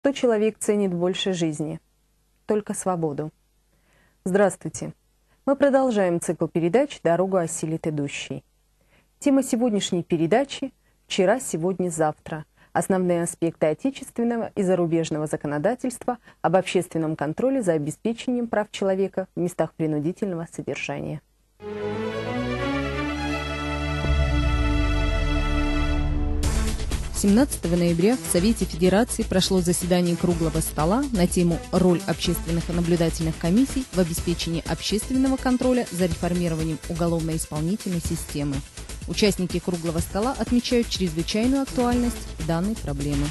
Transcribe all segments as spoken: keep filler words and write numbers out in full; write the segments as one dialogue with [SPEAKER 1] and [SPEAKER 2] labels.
[SPEAKER 1] Что человек ценит больше жизни? Только свободу. Здравствуйте. Мы продолжаем цикл передач «Дорогу осилит идущий». Тема сегодняшней передачи «Вчера, сегодня, завтра». Основные аспекты отечественного и зарубежного законодательства об общественном контроле за обеспечением прав человека в местах принудительного содержания.
[SPEAKER 2] семнадцатого ноября в Совете Федерации прошло заседание круглого стола на тему «Роль общественных и наблюдательных комиссий в обеспечении общественного контроля за реформированием уголовно-исполнительной системы». Участники круглого стола отмечают чрезвычайную актуальность данной проблемы.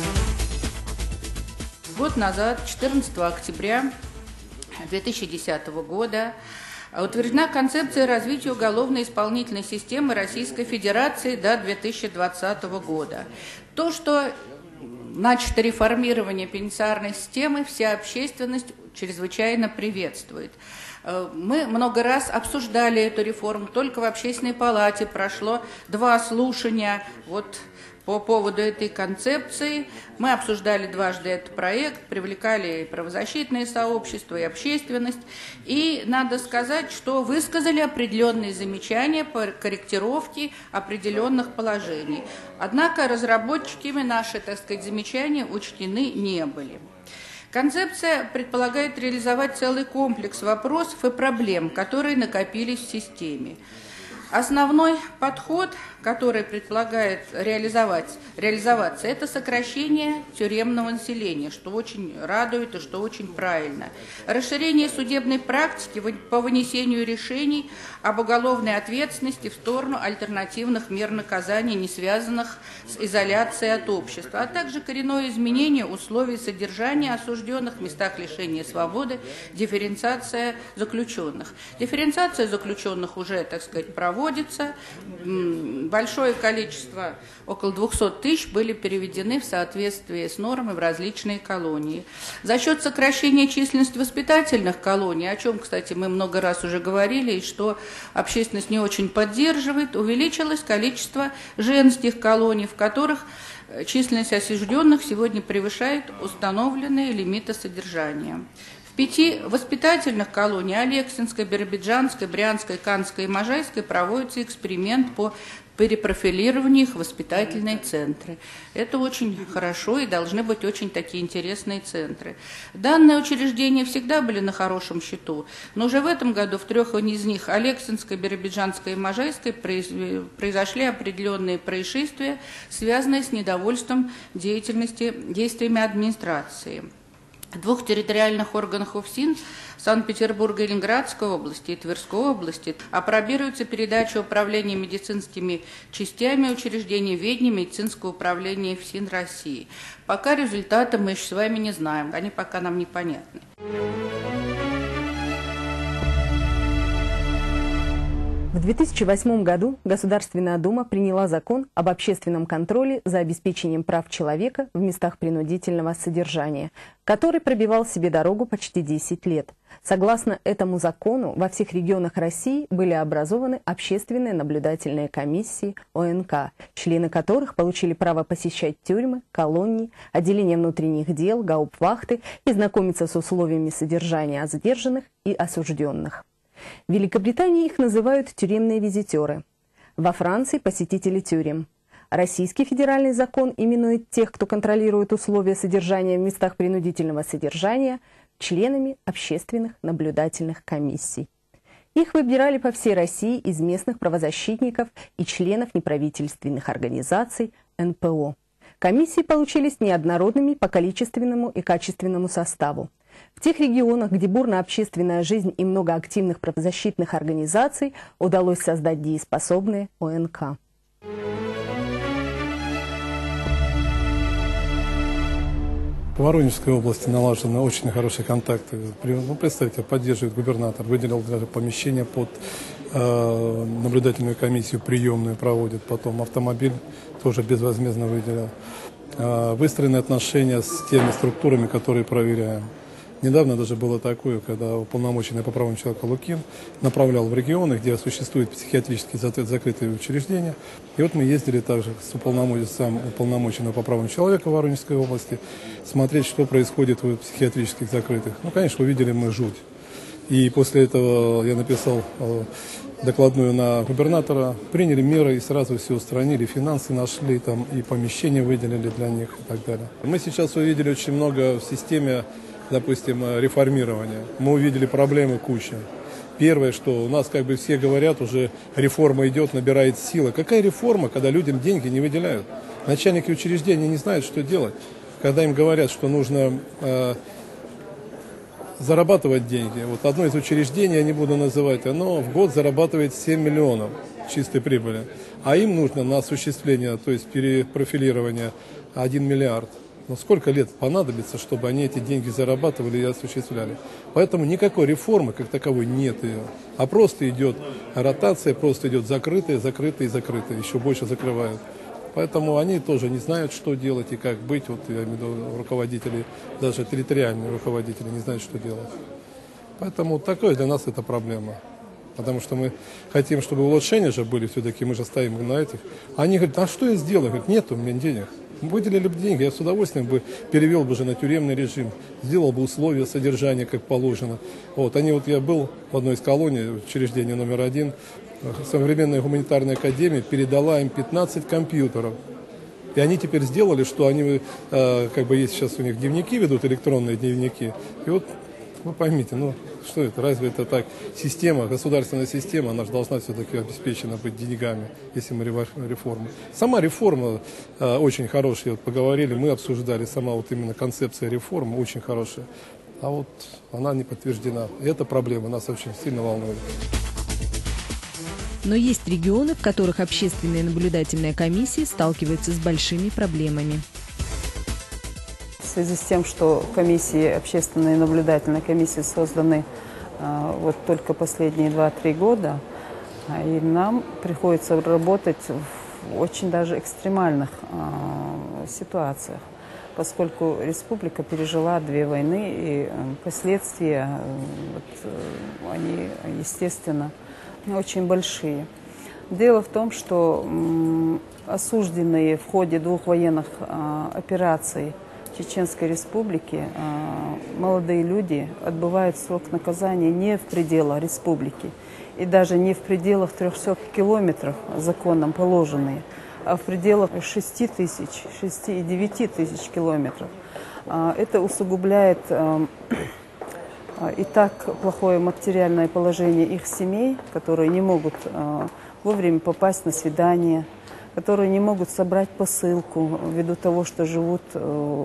[SPEAKER 3] Год назад, четырнадцатого октября две тысячи десятого года, утверждена концепция развития уголовно-исполнительной системы Российской Федерации до две тысячи двадцатого года. То, что начато реформирование пенитенциарной системы, вся общественность чрезвычайно приветствует. Мы много раз обсуждали эту реформу, только в Общественной палате прошло два слушания вот по поводу этой концепции. Мы обсуждали дважды этот проект, привлекали и правозащитные сообщества, и общественность. И надо сказать, что высказали определенные замечания по корректировке определенных положений. Однако разработчиками наши, так сказать, замечания учтены не были. Концепция предполагает реализовать целый комплекс вопросов и проблем, которые накопились в системе. Основной подход, который предполагает реализовать, реализоваться, это сокращение тюремного населения, что очень радует и что очень правильно. Расширение судебной практики по вынесению решений об уголовной ответственности в сторону альтернативных мер наказания, не связанных с изоляцией от общества, а также коренное изменение условий содержания осужденных в местах лишения свободы, дифференциация заключенных. Дифференциация заключенных уже, так сказать, проводится. Большое количество, около двухсот тысяч, были переведены в соответствии с нормой в различные колонии. За счет сокращения численности воспитательных колоний, о чем, кстати, мы много раз уже говорили, и что общественность не очень поддерживает, увеличилось количество женских колоний, в которых численность осужденных сегодня превышает установленные лимиты содержания. В пяти воспитательных колониях Алексинской, Биробиджанской, Брянской, Канской и Можайской проводится эксперимент по перепрофилированию их в воспитательные центры. Это очень хорошо и должны быть очень такие интересные центры. Данные учреждения всегда были на хорошем счету, но уже в этом году в трех из них, Алексинской, Биробиджанской и Можайской, произошли определенные происшествия, связанные с недовольством деятельности, действиями администрации. В двух территориальных органах УФСИН Санкт-Петербурга и Ленинградской области и Тверской области апробируется передача управления медицинскими частями учреждений ведения медицинского управления ФСИН России. Пока результаты мы еще с вами не знаем, они пока нам непонятны.
[SPEAKER 1] В две тысячи восьмом году Государственная Дума приняла закон об общественном контроле за обеспечением прав человека в местах принудительного содержания, который пробивал себе дорогу почти десять лет. Согласно этому закону, во всех регионах России были образованы общественные наблюдательные комиссии О Н К, члены которых получили право посещать тюрьмы, колонии, отделения внутренних дел, гауптвахты и знакомиться с условиями содержания задержанных и осужденных. В Великобритании их называют тюремные визитеры. Во Франции – посетители тюрем. Российский федеральный закон именует тех, кто контролирует условия содержания в местах принудительного содержания, членами общественных наблюдательных комиссий. Их выбирали по всей России из местных правозащитников и членов неправительственных организаций Н П О. Комиссии получились неоднородными по количественному и качественному составу. В тех регионах, где бурна общественная жизнь и много активных правозащитных организаций, удалось создать дееспособные О Н К.
[SPEAKER 4] В Воронежской области налажены очень хорошие контакты. Ну, представьте, поддерживает губернатор, выделил даже помещение под э, наблюдательную комиссию, приемную проводит, потом автомобиль тоже безвозмездно выделил. Э, выстроены отношения с теми структурами, которые проверяем. Недавно даже было такое, когда уполномоченный по правам человека Лукин направлял в регионы, где существуют психиатрически закрытые учреждения. И вот мы ездили также с уполномоченным, уполномоченным по правам человека в Воронежской области, смотреть, что происходит в психиатрических закрытых. Ну, конечно, увидели мы жуть. И после этого я написал докладную на губернатора, приняли меры и сразу все устранили, финансы нашли, там, и помещения выделили для них и так далее. Мы сейчас увидели очень много в системе, допустим, реформирования. Мы увидели проблемы куча. Первое, что у нас, как бы все говорят, уже реформа идет, набирает силы. Какая реформа, когда людям деньги не выделяют? Начальники учреждений не знают, что делать. Когда им говорят, что нужно э, зарабатывать деньги. Вот одно из учреждений, я не буду называть, оно в год зарабатывает семь миллионов чистой прибыли. А им нужно на осуществление, то есть перепрофилирование, один миллиард. Но сколько лет понадобится, чтобы они эти деньги зарабатывали и осуществляли? Поэтому никакой реформы как таковой нет ее. А просто идет ротация, просто идет закрытые, закрытые, закрытые. Еще больше закрывают. Поэтому они тоже не знают, что делать и как быть. Вот я имею в виду руководители, даже территориальные руководители не знают, что делать. Поэтому такое для нас это проблема. Потому что мы хотим, чтобы улучшения же были все-таки, мы же ставим на этих. Они говорят, а что я сделаю? Говорят, нет у меня денег. Выделили бы деньги, я с удовольствием бы перевел бы же на тюремный режим, сделал бы условия содержания, как положено. Вот, они, вот я был в одной из колоний, учреждение номер один, современная гуманитарная академия передала им пятнадцать компьютеров. И они теперь сделали, что они, э, как бы есть сейчас у них дневники, ведут электронные дневники. И вот вы поймите, ну что это, разве это так? Система, государственная система, она же должна все-таки обеспечена быть деньгами, если мы реформа. Сама реформа э, очень хорошая, вот поговорили, мы обсуждали, сама вот именно концепция реформы очень хорошая. А вот она не подтверждена. И эта проблема нас очень сильно волнует.
[SPEAKER 2] Но есть регионы, в которых общественные наблюдательные комиссии сталкиваются с большими проблемами.
[SPEAKER 5] В связи с тем, что комиссии, общественные наблюдательные комиссии созданы э, вот только последние два-три года, и нам приходится работать в очень даже экстремальных э, ситуациях, поскольку республика пережила две войны, и э, последствия, э, вот, э, они, естественно, очень большие. Дело в том, что э, осужденные в ходе двух военных э, операций Чеченской Республики э, молодые люди отбывают срок наказания не в пределах республики и даже не в пределах трехсот километров законом положенные, а в пределах шести тысяч, шести и девяти тысяч километров. Э, это усугубляет э, и так плохое материальное положение их семей, которые не могут э, вовремя попасть на свидание, которые не могут собрать посылку ввиду того, что живут э,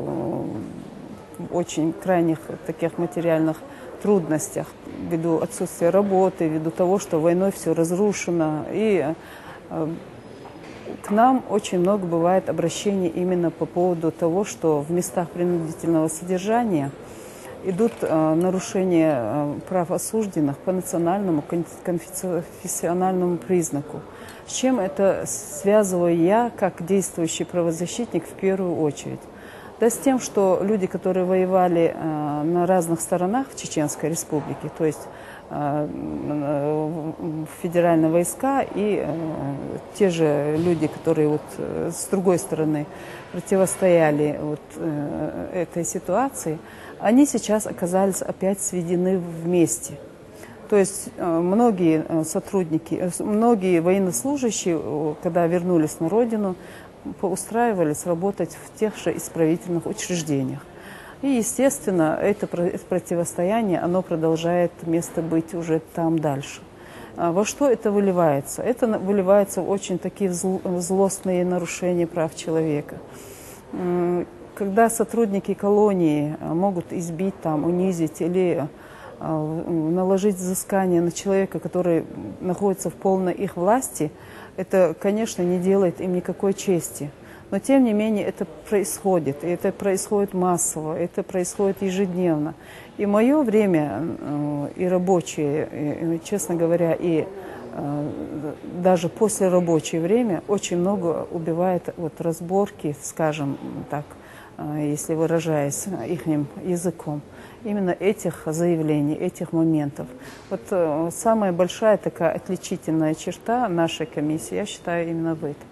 [SPEAKER 5] в очень крайних таких материальных трудностях, ввиду отсутствия работы, ввиду того, что войной все разрушено. И э, к нам очень много бывает обращений именно по поводу того, что в местах принудительного содержания идут э, нарушения э, прав осужденных по национальному, конфессиональному признаку. С чем это связываю я, как действующий правозащитник, в первую очередь? Да с тем, что люди, которые воевали э, на разных сторонах в Чеченской Республике, то есть э, федеральные войска и э, те же люди, которые вот, э, с другой стороны противостояли вот, э, этой ситуации, они сейчас оказались опять сведены вместе. То есть многие сотрудники, многие военнослужащие, когда вернулись на родину, устраивались работать в тех же исправительных учреждениях. И, естественно, это противостояние, оно продолжает место быть уже там дальше. Во что это выливается? Это выливается в очень такие злостные нарушения прав человека. Когда сотрудники колонии могут избить, там, унизить или наложить взыскание на человека, который находится в полной их власти, это, конечно, не делает им никакой чести. Но, тем не менее, это происходит. И это происходит массово, это происходит ежедневно. И мое время, и рабочее, и, честно говоря, и даже после рабочее время очень много убивает вот, разборки, скажем так, если выражаясь их языком, именно этих заявлений, этих моментов. Вот э, самая большая такая отличительная черта нашей комиссии, я считаю, именно в этом.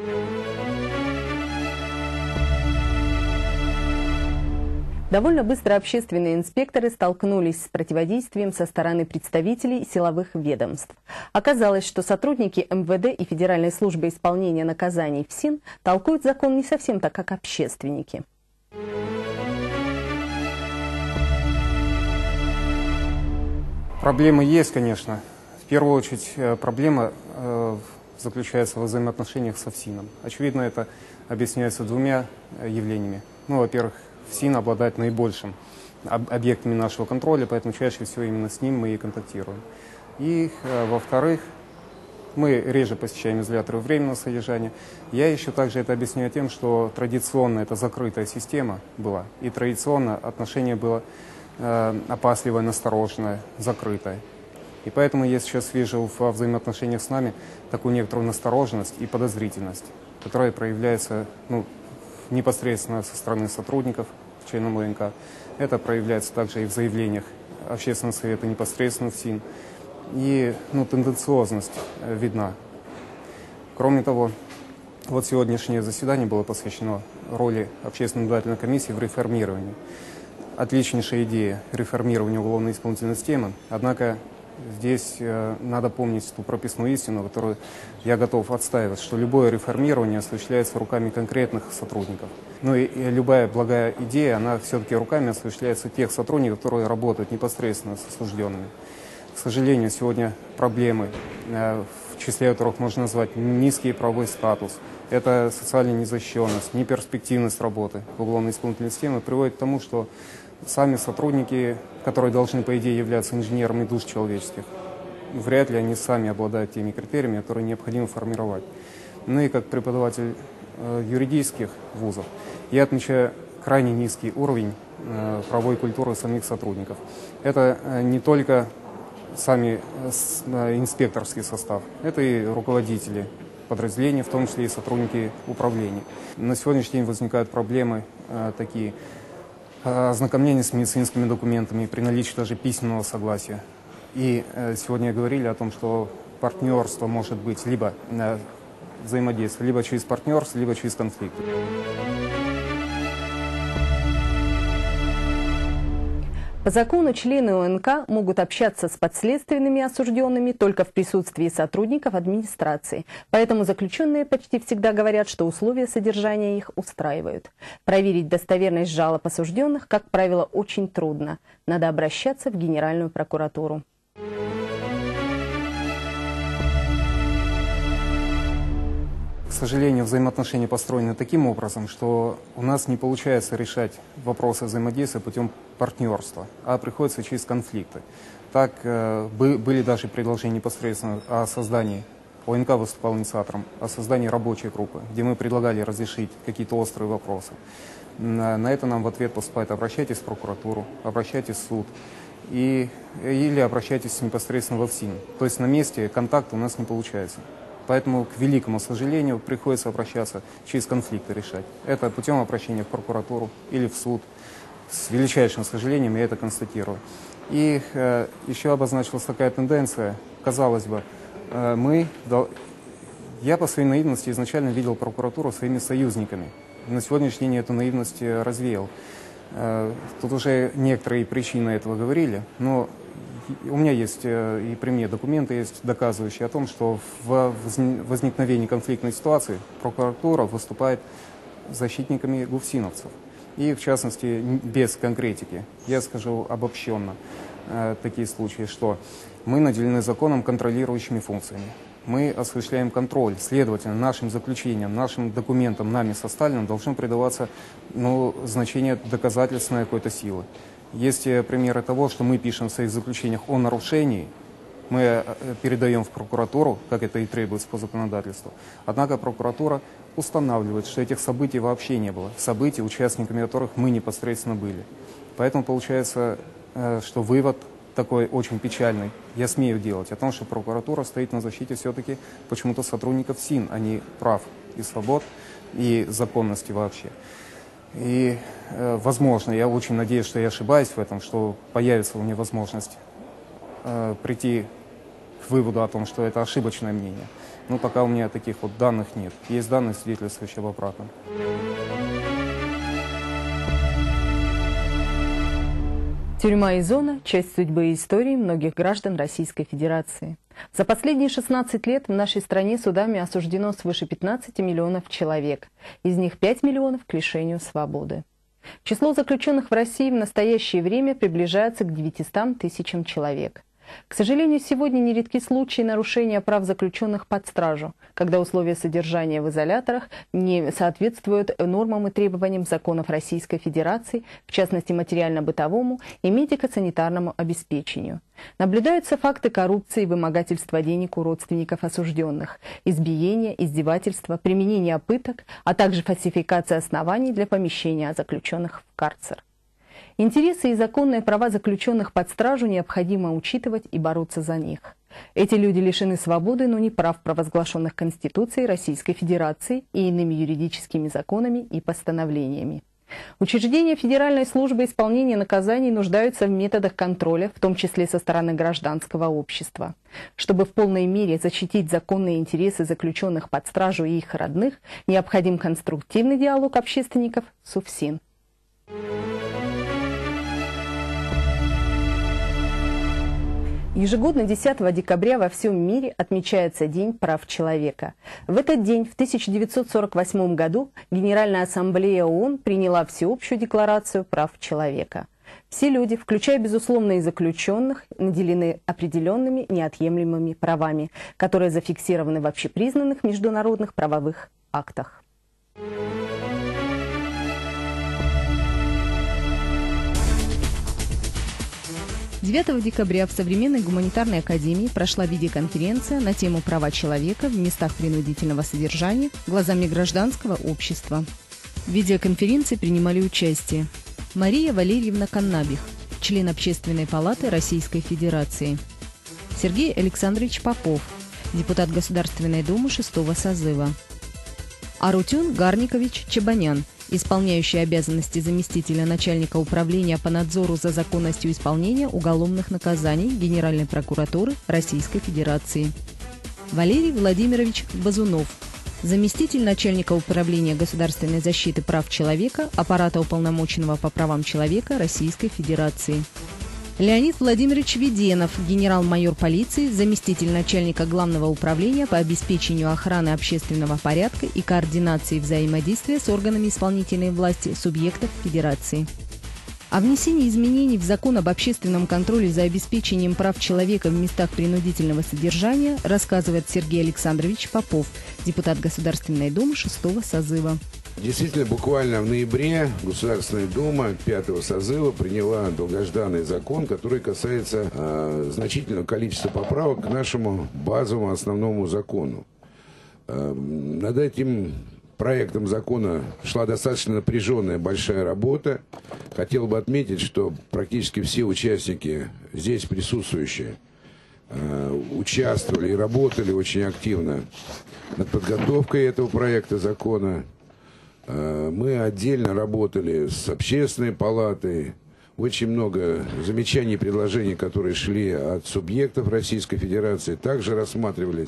[SPEAKER 1] Довольно быстро общественные инспекторы столкнулись с противодействием со стороны представителей силовых ведомств. Оказалось, что сотрудники эм вэ дэ и Федеральной службы исполнения наказаний ФСИН толкуют закон не совсем так, как общественники.
[SPEAKER 6] Проблемы есть, конечно. В первую очередь проблема э, заключается в взаимоотношениях со ФСИНом. Очевидно, это объясняется двумя явлениями. Ну, во-первых, ФСИН обладает наибольшим об объектами нашего контроля, поэтому чаще всего именно с ним мы и контактируем. И, э, во-вторых, мы реже посещаем изоляторы временного содержания. Я еще также это объясняю тем, что традиционно это закрытая система была, и традиционно отношение было э, опасливое, настороженное, закрытое. И поэтому я сейчас вижу во взаимоотношениях с нами такую некоторую настороженность и подозрительность, которая проявляется ну, непосредственно со стороны сотрудников, членов о эн ка. Это проявляется также и в заявлениях Общественного совета непосредственно в ФСИН. И ну, тенденциозность э, видна. Кроме того, вот сегодняшнее заседание было посвящено роли Общественной наблюдательной комиссии в реформировании. Отличнейшая идея реформирования уголовно-исполнительной системы, однако здесь э, надо помнить ту прописную истину, которую я готов отстаивать, что любое реформирование осуществляется руками конкретных сотрудников. Ну и, и любая благая идея, она все-таки руками осуществляется тех сотрудников, которые работают непосредственно с осужденными. К сожалению, сегодня проблемы, э, в числе которых можно назвать низкий правовой статус, это социальная незащищенность, неперспективность работы в уголовно-исполнительной системе, приводит к тому, что сами сотрудники, которые должны, по идее, являться инженерами душ человеческих, вряд ли они сами обладают теми критериями, которые необходимо формировать. Ну и как преподаватель э, юридических вузов, я отмечаю крайне низкий уровень э, правовой культуры самих сотрудников. Это э, не только сами э, инспекторский состав, это и руководители подразделений, в том числе и сотрудники управления. На сегодняшний день возникают проблемы э, такие, ознакомление с медицинскими документами при наличии даже письменного согласия. И э, сегодня говорили о том, что партнерство может быть либо э, взаимодействие, либо через партнерство, либо через конфликт.
[SPEAKER 1] По закону члены о эн ка могут общаться с подследственными осужденными только в присутствии сотрудников администрации. Поэтому заключенные почти всегда говорят, что условия содержания их устраивают. Проверить достоверность жалоб осужденных, как правило, очень трудно. Надо обращаться в Генеральную прокуратуру.
[SPEAKER 6] К сожалению, взаимоотношения построены таким образом, что у нас не получается решать вопросы взаимодействия путем партнерства, а приходится через конфликты. Так э, были даже предложения непосредственно о создании, о эн ка выступал инициатором, о создании рабочей группы, где мы предлагали разрешить какие-то острые вопросы. На, на это нам в ответ поступает: обращайтесь в прокуратуру, обращайтесь в суд и, или обращайтесь непосредственно во ФСИН. То есть на месте контакта у нас не получается. Поэтому, к великому сожалению, приходится обращаться через конфликты решать. Это путем обращения в прокуратуру или в суд. С величайшим сожалением я это констатирую. И э, еще обозначилась такая тенденция. Казалось бы, э, мы... Я по своей наивности изначально видел прокуратуру своими союзниками. На сегодняшний день эту наивность развеял. Э, тут уже некоторые причины этого говорили, но... У меня есть и при мне документы есть, доказывающие о том, что в возникновении конфликтной ситуации прокуратура выступает защитниками гуфсиновцев. И, в частности, без конкретики, я скажу обобщенно э, такие случаи, что мы наделены законом контролирующими функциями. Мы осуществляем контроль, следовательно, нашим заключениям, нашим документам, нами составленным должно придаваться ну, значение доказательственной какой-то силы. Есть примеры того, что мы пишем в своих заключениях о нарушении, мы передаем в прокуратуру, как это и требуется по законодательству. Однако прокуратура устанавливает, что этих событий вообще не было, событий, участниками которых мы непосредственно были. Поэтому получается, что вывод такой очень печальный, я смею делать, о том, что прокуратура стоит на защите все-таки почему-то сотрудников ФСИН, а не прав и свобод, и законности вообще. И, э, возможно, я очень надеюсь, что я ошибаюсь в этом, что появится у меня возможность э, прийти к выводу о том, что это ошибочное мнение. Но пока у меня таких вот данных нет. Есть данные, свидетельствующие об обратном.
[SPEAKER 1] Тюрьма и зона – часть судьбы и истории многих граждан Российской Федерации. За последние шестнадцать лет в нашей стране судами осуждено свыше пятнадцати миллионов человек. Из них пять миллионов к лишению свободы. Число заключенных в России в настоящее время приближается к девятистам тысячам человек. К сожалению, сегодня нередки случаи нарушения прав заключенных под стражу, когда условия содержания в изоляторах не соответствуют нормам и требованиям законов Российской Федерации, в частности материально-бытовому и медико-санитарному обеспечению. Наблюдаются факты коррупции и вымогательства денег у родственников осужденных, избиения, издевательства, применения пыток, а также фальсификация оснований для помещения заключенных в карцер. Интересы и законные права заключенных под стражу необходимо учитывать и бороться за них. Эти люди лишены свободы, но не прав, провозглашенных Конституцией Российской Федерации и иными юридическими законами и постановлениями. Учреждения Федеральной службы исполнения наказаний нуждаются в методах контроля, в том числе со стороны гражданского общества. Чтобы в полной мере защитить законные интересы заключенных под стражу и их родных, необходим конструктивный диалог общественников с УФСИН. Ежегодно десятого декабря во всем мире отмечается День прав человека. В этот день, в тысяча девятьсот сорок восьмом году, Генеральная ассамблея ООН приняла всеобщую декларацию прав человека. Все люди, включая, безусловно, и заключенных, наделены определенными неотъемлемыми правами, которые зафиксированы в общепризнанных международных правовых актах.
[SPEAKER 2] девятого декабря в Современной гуманитарной академии прошла видеоконференция на тему «Права человека в местах принудительного содержания глазами гражданского общества». В видеоконференции принимали участие Мария Валерьевна Каннабих, член Общественной палаты Российской Федерации, Сергей Александрович Попов, депутат Государственной Думы шестого созыва, Арутюн Гарникович Чебанян, исполняющий обязанности заместителя начальника управления по надзору за законностью исполнения уголовных наказаний Генеральной прокуратуры Российской Федерации, Валерий Владимирович Базунов, заместитель начальника управления государственной защиты прав человека аппарата уполномоченного по правам человека Российской Федерации, Леонид Владимирович Веденов, генерал-майор полиции, заместитель начальника Главного управления по обеспечению охраны общественного порядка и координации взаимодействия с органами исполнительной власти субъектов Федерации. О внесении изменений в Закон об общественном контроле за обеспечением прав человека в местах принудительного содержания рассказывает Сергей Александрович Попов, депутат Государственной Думы шестого созыва.
[SPEAKER 7] Действительно, буквально в ноябре Государственная Дума пятого созыва приняла долгожданный закон, который касается э, значительного количества поправок к нашему базовому основному закону. Э, над этим проектом закона шла достаточно напряженная большая работа. Хотел бы отметить, что практически все участники, здесь присутствующие, э, участвовали и работали очень активно над подготовкой этого проекта закона. Мы отдельно работали с Общественной палатой. Очень много замечаний и предложений, которые шли от субъектов Российской Федерации, также рассматривались.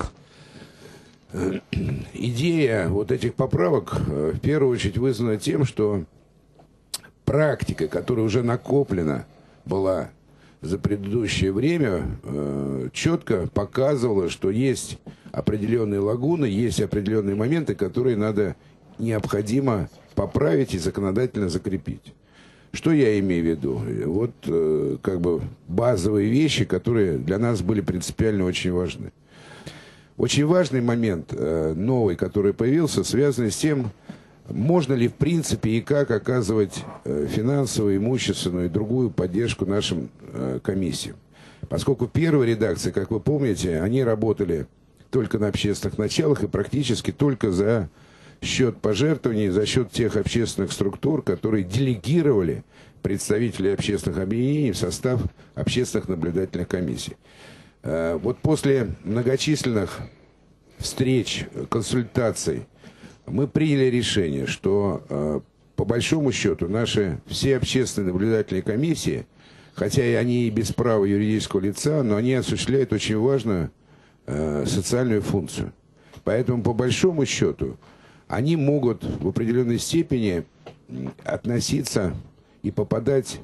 [SPEAKER 7] Идея вот этих поправок в первую очередь вызвана тем, что практика, которая уже накоплена была за предыдущее время, четко показывала, что есть определенные лагуны, есть определенные моменты, которые надо необходимо поправить и законодательно закрепить. Что я имею в виду? Вот э, как бы базовые вещи, которые для нас были принципиально очень важны. Очень важный момент э, новый, который появился, связанный с тем, можно ли в принципе и как оказывать э, финансовую, имущественную и другую поддержку нашим э, комиссиям. Поскольку первая редакция, как вы помните, они работали только на общественных началах и практически только за счет пожертвований, за счет тех общественных структур, которые делегировали представителей общественных объединений в состав общественных наблюдательных комиссий. Вот после многочисленных встреч, консультаций мы приняли решение, что по большому счету, наши все общественные наблюдательные комиссии, хотя и они и без права юридического лица, но они осуществляют очень важную э, социальную функцию. Поэтому, по большому счету, они могут в определенной степени относиться и попадать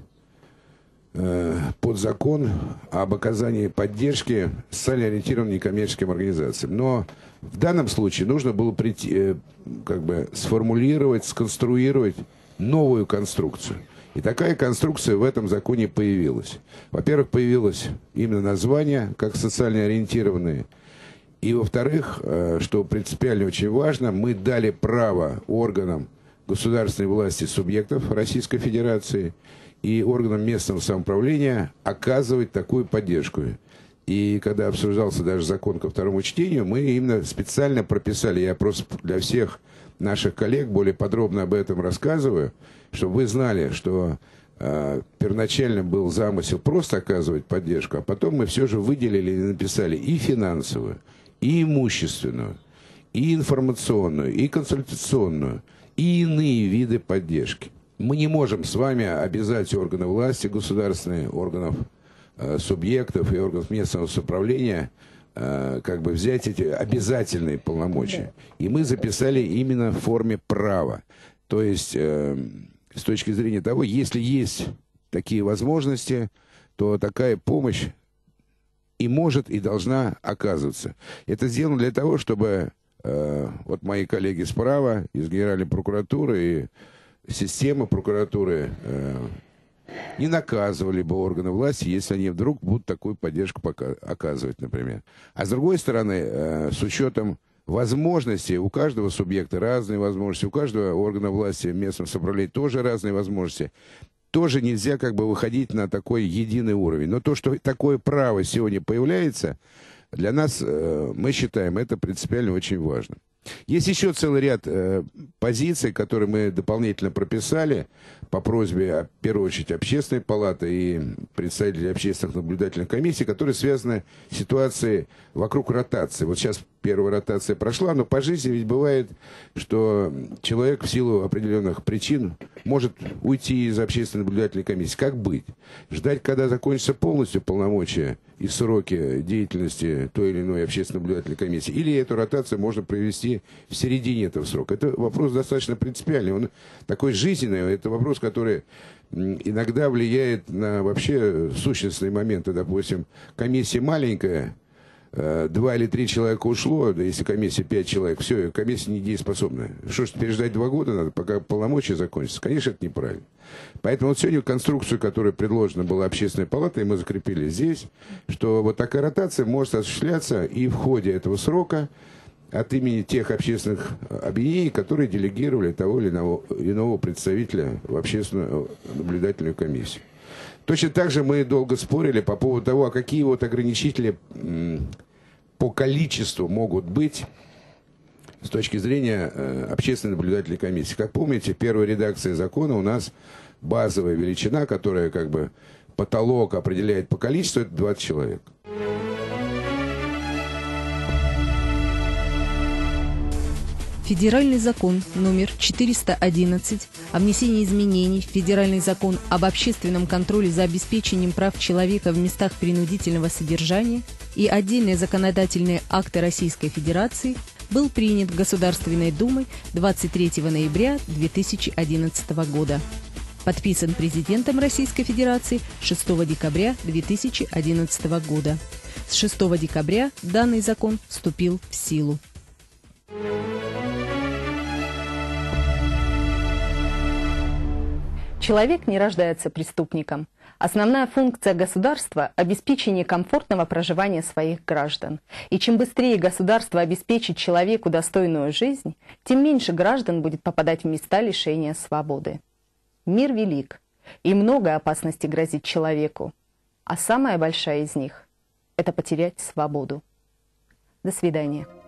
[SPEAKER 7] э, под закон об оказании поддержки социально ориентированным некоммерческим организациям. Но в данном случае нужно было прийти, э, как бы сформулировать, сконструировать новую конструкцию. И такая конструкция в этом законе появилась. Во-первых, появилось именно название, как социально ориентированные. И, во-вторых, что принципиально очень важно, мы дали право органам государственной власти субъектов Российской Федерации и органам местного самоуправления оказывать такую поддержку. И когда обсуждался даже закон ко второму чтению, мы именно специально прописали, я просто для всех наших коллег более подробно об этом рассказываю, чтобы вы знали, что э, первоначально был замысел просто оказывать поддержку, а потом мы все же выделили и написали и финансовую, и имущественную, и информационную, и консультационную, и иные виды поддержки. Мы не можем с вами обязать органы власти государственные, органов э, субъектов и органов местного самоуправления э, как бы взять эти обязательные полномочия. И мы записали именно в форме права. То есть, э, с точки зрения того, если есть такие возможности, то такая помощь и может, и должна оказываться. Это сделано для того, чтобы э, вот мои коллеги справа из Генеральной прокуратуры и системы прокуратуры э, не наказывали бы органы власти, если они вдруг будут такую поддержку пока оказывать, например. А с другой стороны, э, с учетом возможностей, у каждого субъекта разные возможности, у каждого органа власти местного самоуправления тоже разные возможности, тоже нельзя как бы выходить на такой единый уровень. Но то, что такое право сегодня появляется, для нас, э, мы считаем, это принципиально очень важно. Есть еще целый ряд э, позиций, которые мы дополнительно прописали по просьбе, в первую очередь, Общественной палаты и представителей общественных наблюдательных комиссий, которые связаны с ситуацией вокруг ротации. Вот сейчас первая ротация прошла, но по жизни ведь бывает, что человек в силу определенных причин может уйти из общественной наблюдательной комиссии. Как быть? Ждать, когда закончится полностью полномочия и сроки деятельности той или иной общественной наблюдательной комиссии? Или эту ротацию можно провести в середине этого срока? Это вопрос достаточно принципиальный. Он такой жизненный. Это вопрос, который иногда влияет на вообще сущностные моменты. Допустим, комиссия маленькая, два или три человека ушло, да если комиссия пять человек, все, комиссия недееспособна. Что ж, теперь ждать два года надо, пока полномочия закончатся? Конечно, это неправильно. Поэтому вот сегодня конструкцию, которая предложена была Общественной палатой, мы закрепили здесь, что вот такая ротация может осуществляться и в ходе этого срока от имени тех общественных объединений, которые делегировали того или иного, иного представителя в общественную наблюдательную комиссию. Точно так же мы долго спорили по поводу того, а какие вот ограничители по количеству могут быть с точки зрения э, общественной наблюдательной комиссии. Как помните, первая редакция закона у нас базовая величина, которая как бы потолок определяет по количеству, это двадцать человек.
[SPEAKER 2] Федеральный закон номер четыреста одиннадцать о внесении изменений в Федеральный закон об общественном контроле за обеспечением прав человека в местах принудительного содержания и отдельные законодательные акты Российской Федерации был принят Государственной Думой двадцать третьего ноября две тысячи одиннадцатого года. Подписан президентом Российской Федерации шестого декабря две тысячи одиннадцатого года. С шестого декабря данный закон вступил в силу.
[SPEAKER 1] Человек не рождается преступником. Основная функция государства – обеспечение комфортного проживания своих граждан. И чем быстрее государство обеспечит человеку достойную жизнь, тем меньше граждан будет попадать в места лишения свободы. Мир велик, и много опасностей грозит человеку. А самая большая из них – это потерять свободу. До свидания.